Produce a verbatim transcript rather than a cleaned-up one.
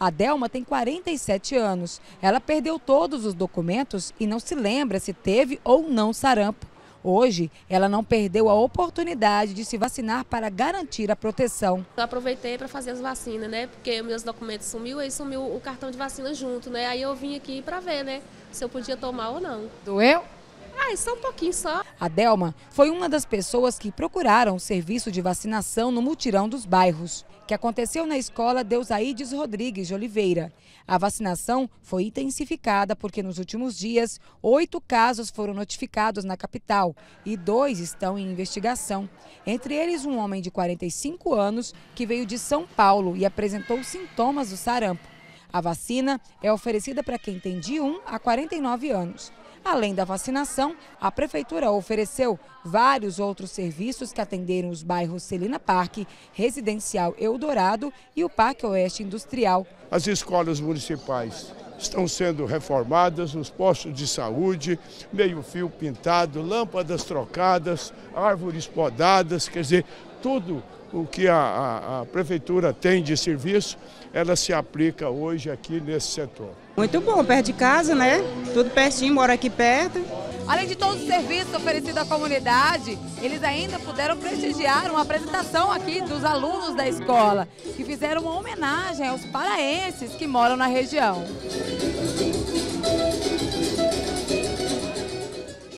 A Delma tem quarenta e sete anos. Ela perdeu todos os documentos e não se lembra se teve ou não sarampo. Hoje, ela não perdeu a oportunidade de se vacinar para garantir a proteção. Eu aproveitei para fazer as vacinas, né? Porque meus documentos sumiu, aí sumiu o cartão de vacina junto, né? Aí eu vim aqui para ver, né? Se eu podia tomar ou não. Doeu? Ah, só um pouquinho só. A Delma foi uma das pessoas que procuraram o serviço de vacinação no mutirão dos bairros, que aconteceu na escola Deusaides Rodrigues de Oliveira. A vacinação foi intensificada porque nos últimos dias, oito casos foram notificados na capital e dois estão em investigação. Entre eles, um homem de quarenta e cinco anos que veio de São Paulo e apresentou sintomas do sarampo. A vacina é oferecida para quem tem de um a quarenta e nove anos. Além da vacinação, a Prefeitura ofereceu vários outros serviços que atenderam os bairros Celina Parque, Residencial Eldorado e o Parque Oeste Industrial. As escolas municipais estão sendo reformadas, os postos de saúde, meio-fio pintado, lâmpadas trocadas, árvores podadas, quer dizer, tudo o que a, a, a Prefeitura tem de serviço, ela se aplica hoje aqui nesse setor. Muito bom, perto de casa, né? Tudo pertinho, moro aqui perto. Além de todos os serviços oferecidos à comunidade, eles ainda puderam prestigiar uma apresentação aqui dos alunos da escola, que fizeram uma homenagem aos paraenses que moram na região.